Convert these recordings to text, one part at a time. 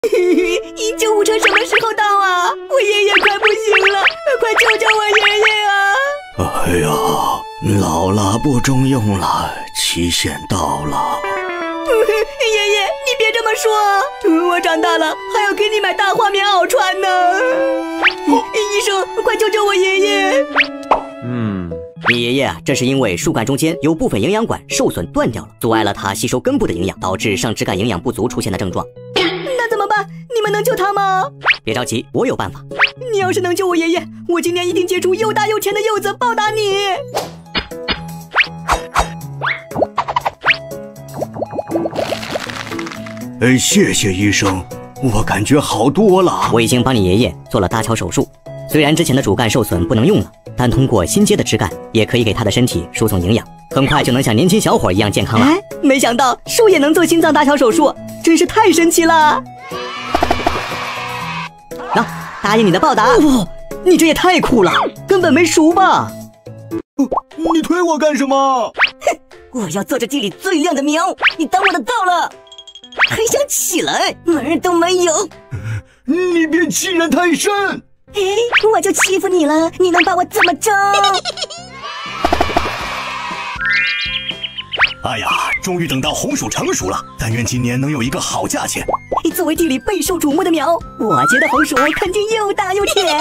救护车什么时候到啊？我爷爷快不行了，快救救我爷爷啊！ 哎呀，老了不中用了，期限到了。 爷爷，你别这么说，我长大了还要给你买大花棉袄穿呢。医生，快救救我爷爷！ 你爷爷啊，这是因为树干中间有部分营养管受损断掉了，阻碍了他吸收根部的营养，导致上肢干营养不足出现的症状。 那怎么办？你们能救他吗？ 别着急，我有办法。 你要是能救我爷爷，我今年一定结出又大又甜的柚子报答你。 谢谢医生，我感觉好多了。 我已经帮你爷爷做了搭桥手术，虽然之前的主干受损不能用了，但通过新接的枝干，也可以给他的身体输送营养，很快就能像年轻小伙一样健康了。 没想到树也能做心脏搭桥手术，真是太神奇了！ 喏，答应你的报答。 你这也太酷了，根本没熟吧？ 你推我干什么？ 我要做这地里最靓的苗，你当我的道了？还想起来，门儿都没有！ 你别欺人太甚！ 我就欺负你了，你能把我怎么着？ 哎呀，终于等到红薯成熟了，但愿今年能有一个好价钱。 作为地里备受瞩目的苗，我觉得红薯肯定又大又甜。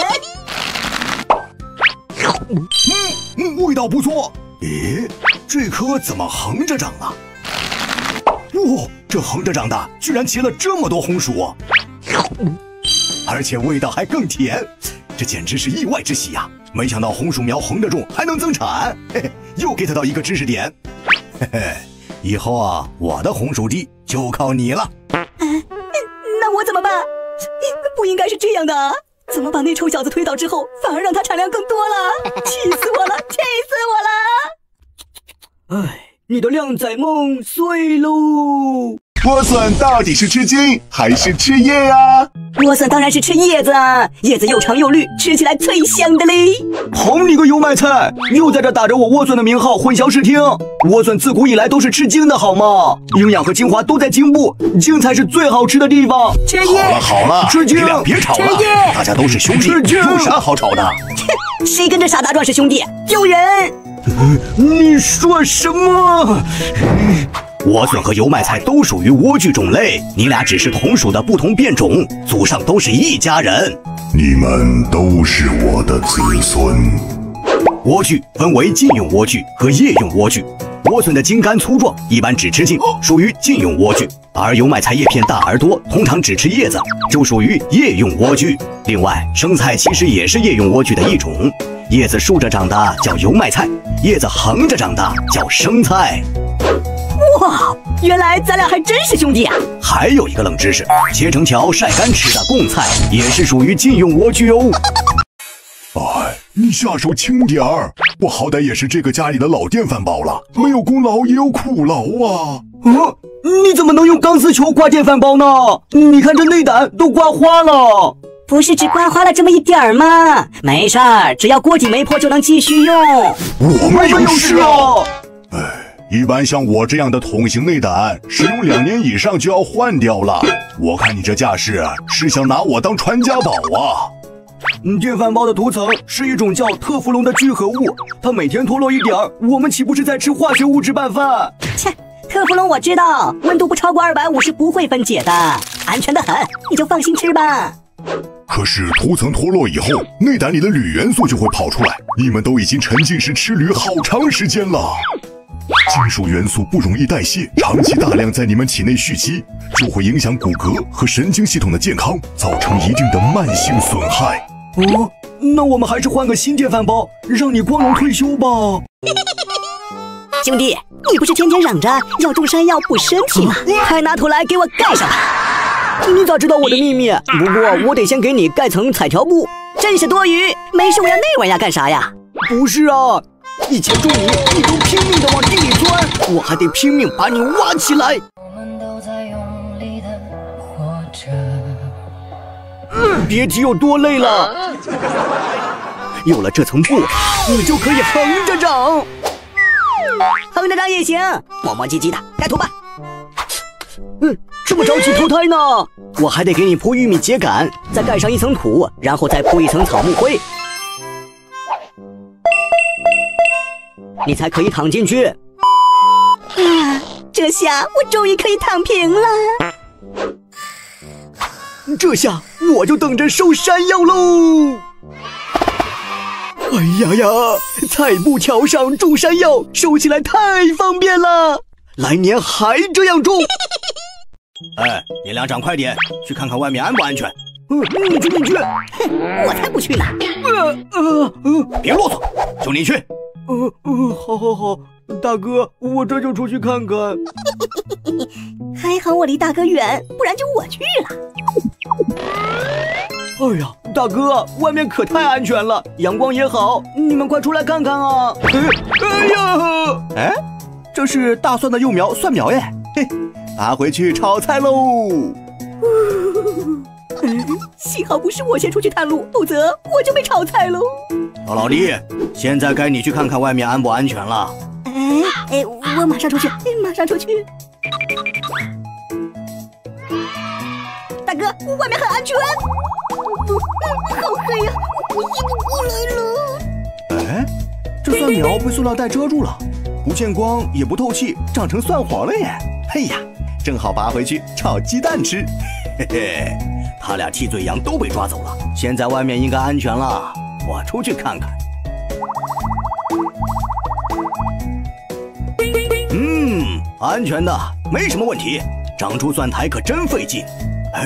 味道不错。这棵怎么横着长啊？哇，这横着长的居然结了这么多红薯，而且味道还更甜，这简直是意外之喜呀！没想到红薯苗横着种还能增产，又 get 到一个知识点。以后啊，我的红薯地就靠你了。 那我怎么办？不应该是这样的啊！怎么把那臭小子推倒之后，反而让他产量更多了？气死我了！气死我了！ 你的靓仔梦碎喽！ 莴笋到底是吃茎还是吃叶呀？ 莴笋当然是吃叶子，叶子又长又绿，吃起来最香的嘞。 好你个油麦菜，又在这打着我莴笋的名号混淆视听。莴笋自古以来都是吃茎的好吗？营养和精华都在茎部，茎才是最好吃的地方。 吃叶！ 好了， 吃茎！ 你俩别吵了，大家都是兄弟，有啥好吵的？ 谁跟这傻大壮是兄弟？丢人！ 你说什么？莴笋和油麦菜都属于莴苣种类，你俩只是同属的不同变种，祖上都是一家人。 你们都是我的子孙。 莴苣分为茎用莴苣和叶用莴苣。莴笋的茎干粗壮，一般只吃茎，属于茎用莴苣；而油麦菜叶片大而多，通常只吃叶子，就属于叶用莴苣。另外，生菜其实也是叶用莴苣的一种，叶子竖着长的叫油麦菜，叶子横着长的叫生菜。 哇，原来咱俩还真是兄弟啊！ 还有一个冷知识，切成条晒干吃的贡菜也是属于茎用莴苣哦。 你下手轻点儿，我好歹也是这个家里的老电饭煲了，没有功劳也有苦劳啊！ 你怎么能用钢丝球刮电饭煲呢？你看这内胆都刮花了。 不是只刮花了这么一点儿吗？没事儿，只要锅底没破就能继续用。 我们有事啊！一般像我这样的桶型内胆，使用2年以上就要换掉了。我看你这架势，是想拿我当传家宝啊！ 电饭煲的涂层是一种叫特氟龙的聚合物，它每天脱落一点儿，我们岂不是在吃化学物质拌饭？ 切，特氟龙我知道，温度不超过250不会分解的，安全的很，你就放心吃吧。 可是涂层脱落以后，内胆里的铝元素就会跑出来，你们都已经沉浸式吃铝好长时间了。金属元素不容易代谢，长期大量在你们体内蓄积，就会影响骨骼和神经系统的健康，造成一定的慢性损害。 那我们还是换个新电饭煲，让你光荣退休吧。 兄弟，你不是天天嚷着要种山药补身体吗？快拿土来给我盖上吧！ 你咋知道我的秘密？不过我得先给你盖层彩条布。 真是多余，没事我要那玩意儿干啥呀？ 不是啊，以前种你都拼命的往地里钻，我还得拼命把你挖起来。 我们都在用力的活着。 别提有多累了。有了这层布，你就可以横着长。 横着长也行，磨磨唧唧的，盖土吧。 这么着急投胎呢？我还得给你铺玉米秸秆，再盖上一层土，然后再铺一层草木灰，你才可以躺进去。 这下我终于可以躺平了。 这下我就等着收山药喽！哎呀呀，菜布桥上种山药，收起来太方便了，来年还这样种。 哎，你俩长快点，去看看外面安不安全。 你去。 我才不去呢。 别啰嗦，就你去。 好，大哥，我这就出去看看。 还好我离大哥远，不然就我去了。 哎呀，大哥，外面可太安全了，阳光也好，你们快出来看看啊！ 哎，这是大蒜的幼苗蒜苗耶，嘿，拿回去炒菜喽。 幸好不是我先出去探路，否则我就被炒菜喽。 老弟，现在该你去看看外面安不安全了。 我马上出去，马上出去。大哥，外面很安全。好黑呀，我移不过来了。 哎，这蒜苗被塑料袋遮住了，不见光也不透气，长成蒜黄了耶！哎呀，正好拔回去炒鸡蛋吃。嘿嘿，他俩替罪羊都被抓走了，现在外面应该安全了，我出去看看。安全的，没什么问题。长出蒜苔可真费劲。哎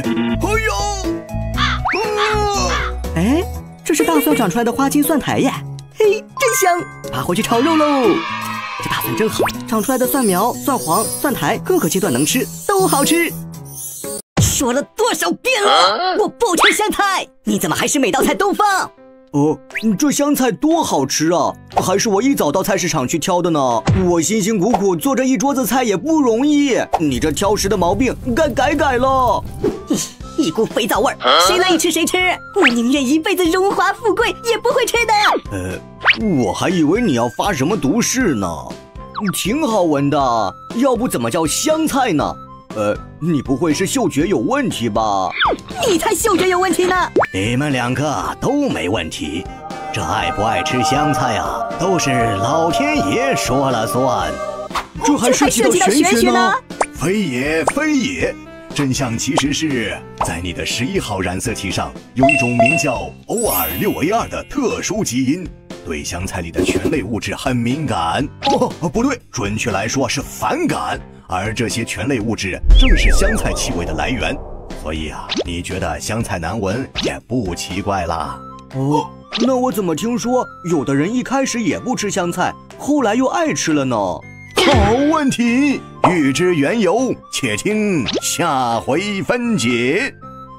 呦！ 这是大蒜长出来的花青蒜苔耶！ 嘿，真香！ 拔回去炒肉喽。这大蒜真好，长出来的蒜苗、蒜黄、蒜苔各个阶段能吃，都好吃。 说了多少遍了，我不吃香菜，你怎么还是每道菜都放？ 这香菜多好吃啊！还是我一早到菜市场去挑的呢。我辛辛苦苦做这一桌子菜也不容易，你这挑食的毛病该改了。 一股肥皂味儿，谁愿意吃谁吃。我宁愿一辈子荣华富贵，也不会吃的。 我还以为你要发什么毒誓呢，挺好闻的，要不怎么叫香菜呢？你不会是嗅觉有问题吧？ 你才嗅觉有问题呢！ 你们两个都没问题，这爱不爱吃香菜啊，都是老天爷说了算。 这还涉及到玄学呢？ 非也，真相其实是在你的11号染色体上有一种名叫 OR6A2 的特殊基因，对香菜里的醛类物质很敏感。不对，准确来说是反感。而这些醛类物质正是香菜气味的来源，所以啊，你觉得香菜难闻也不奇怪啦。 那我怎么听说有的人一开始也不吃香菜，后来又爱吃了呢？ 好问题，欲知缘由，且听下回分解。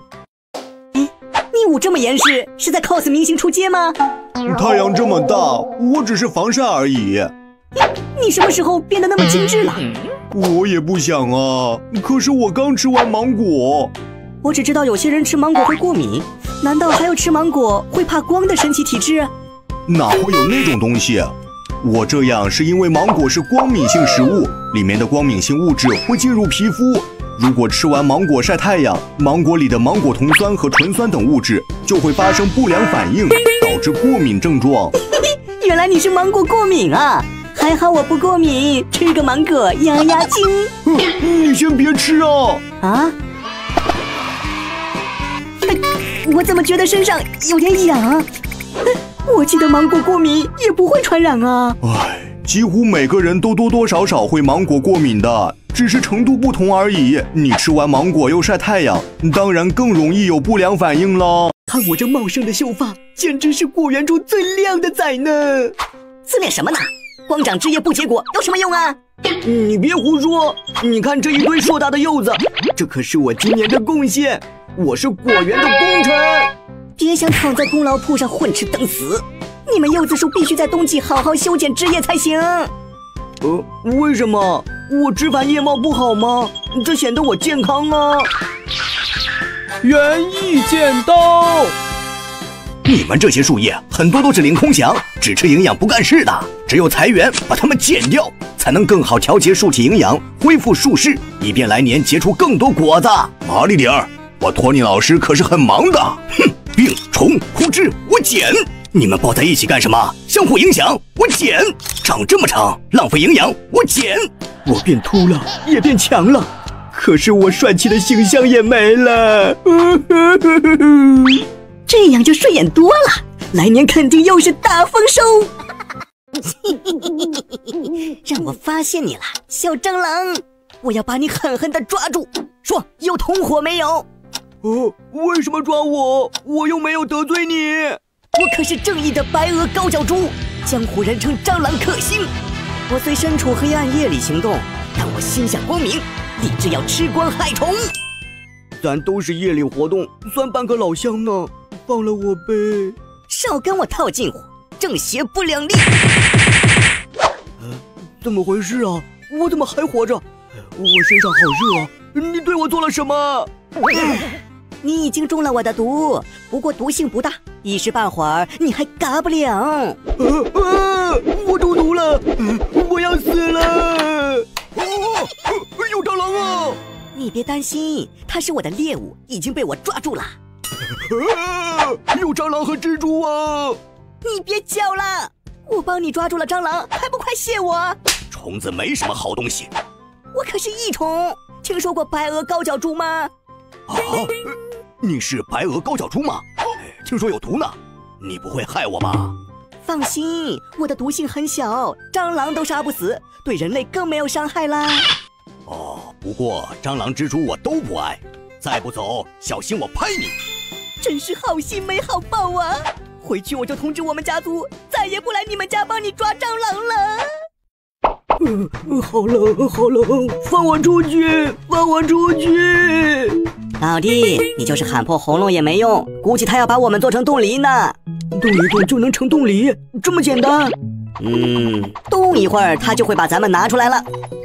你捂这么严实，是在 cos 明星出街吗？ 太阳这么大，我只是防晒而已。 你什么时候变得那么精致了？ 我也不想啊，可是我刚吃完芒果。 我只知道有些人吃芒果会过敏，难道还有吃芒果会怕光的神奇体质？ 哪会有那种东西？我这样是因为芒果是光敏性食物，里面的光敏性物质会进入皮肤。如果吃完芒果晒太阳，芒果里的芒果酮酸和醇酸等物质就会发生不良反应，导致过敏症状。 原来你是芒果过敏啊！还好我不过敏，吃个芒果压压惊。 你先别吃啊！ 啊？我怎么觉得身上有点痒？我记得芒果过敏也不会传染啊。 几乎每个人都多多少少会芒果过敏的，只是程度不同而已。你吃完芒果又晒太阳，当然更容易有不良反应了。 看我这茂盛的秀发，简直是果园中最靓的仔呢！ 自恋什么呢？光长枝叶不结果有什么用啊？ 你别胡说！你看这一堆硕大的柚子，这可是我今年的贡献。我是果园的功臣。 别想躺在功劳簿上混吃等死！你们柚子树必须在冬季好好修剪枝叶才行。 为什么？我枝繁叶茂不好吗？这显得我健康啊！ 园艺剪刀。 你们这些树叶很多都是凌空翔，只吃营养不干事的，只有财源把它们剪掉， 才能更好调节树体营养，恢复树势，以便来年结出更多果子。麻利点儿，我托尼老师可是很忙的。哼，病虫枯枝我剪，你们抱在一起干什么？相互影响，我剪。长这么长，浪费营养，我剪。 我变秃了，也变强了，可是我帅气的形象也没了。 这样就顺眼多了，来年肯定又是大丰收。让我发现你了，小蟑螂！我要把你狠狠地抓住。说，有同伙没有？ 为什么抓我？我又没有得罪你。 我可是正义的白额高脚猪，江湖人称蟑螂克星。我虽身处黑暗夜里行动，但我心向光明，立志要吃光害虫。 咱都是夜里活动，算半个老乡呢，放了我呗。 少跟我套近乎，正邪不两立。 怎么回事啊？我怎么还活着？我身上好热啊！你对我做了什么？ 你已经中了我的毒，不过毒性不大，一时半会儿你还嘎不了。 我中毒了，我要死了！有蟑螂啊！ 你别担心，它是我的猎物，已经被我抓住了。 有蟑螂和蜘蛛啊！ 你别叫了，我帮你抓住了蟑螂，还不快谢我？ 虫子没什么好东西。 我可是益虫，听说过白额高脚猪吗？ 啊，你是白额高脚猪吗？听说有毒呢，你不会害我吧？ 放心，我的毒性很小，蟑螂都杀不死，对人类更没有伤害啦。 不过蟑螂、蜘蛛我都不爱，再不走，小心我拍你！ 真是好心没好报啊！回去我就通知我们家族，再也不来你们家帮你抓蟑螂了。 好冷，好冷！放我出去！放我出去！ 老弟，你就是喊破喉咙也没用，估计他要把我们做成冻梨呢。 冻一冻就能成冻梨，这么简单？ 冻一会儿他就会把咱们拿出来了。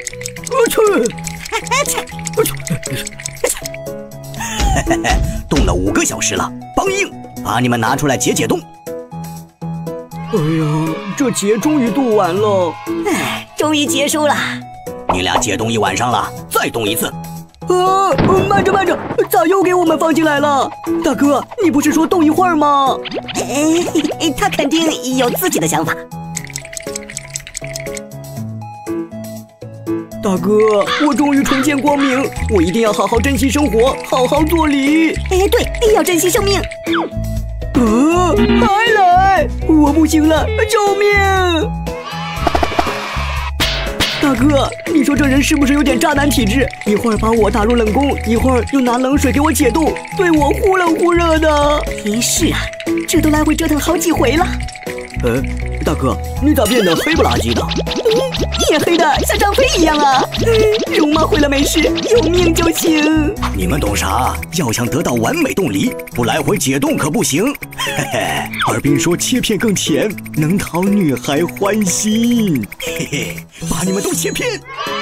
冻了5个小时了，梆硬，把你们拿出来解解冻。 哎呀，这劫终于冻完了。 终于结束了。 你俩解冻1晚上了，再冻一次。 慢着，咋又给我们放进来了？大哥，你不是说冻一会儿吗？ 他肯定有自己的想法。 大哥，我终于重见光明，我一定要好好珍惜生活，好好做梨。 对，要珍惜生命。 还来！我不行了，救命！大哥，你说这人是不是有点渣男体质？一会儿把我打入冷宫，一会儿又拿冷水给我解冻，对我忽冷忽热的。 是啊，这都来回折腾好几回了。 大哥，你咋变得黑不拉几的？ 你也黑的像张飞一样啊！容貌毁了没事，有命就行。 你们懂啥？要想得到完美冻梨，不来回解冻可不行。 耳边说切片更甜，能讨女孩欢心。 把你们都切片。